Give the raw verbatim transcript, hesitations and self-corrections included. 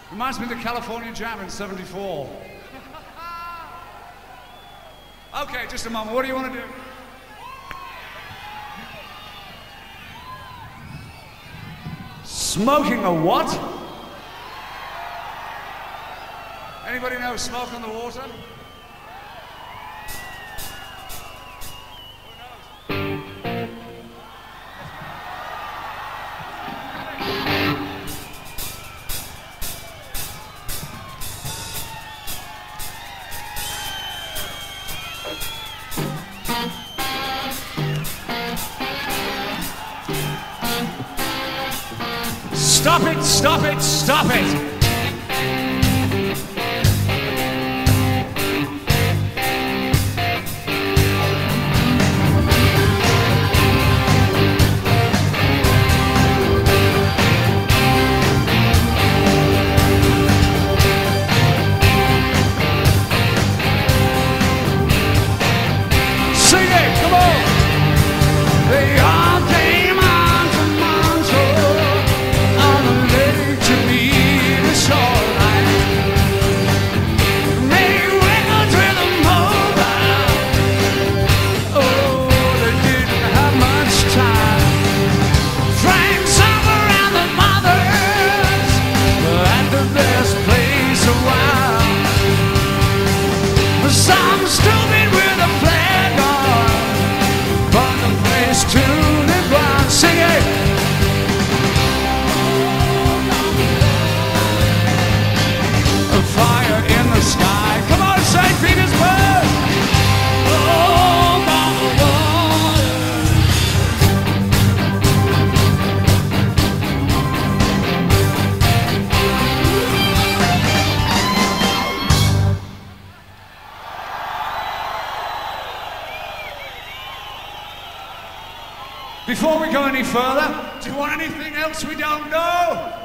Reminds me of the California Jam in seventy-four. Okay, just a moment. What do you want to do? Smoking a what? Anybody know Smoke on the Water? Stop it, stop it, stop it! Sing it, come on! They all came on to Montreux on the lake to meet a shoreline. Made records with a mobile. Oh, they didn't have much time. Drank some around the mothers at the best place a while. Some stupid with a flag on, but the place to live on. Sing it! A fire in the sky. Come on, Saint Petersburg! Oh, on the water. Before we go any further, do you want anything else we don't know?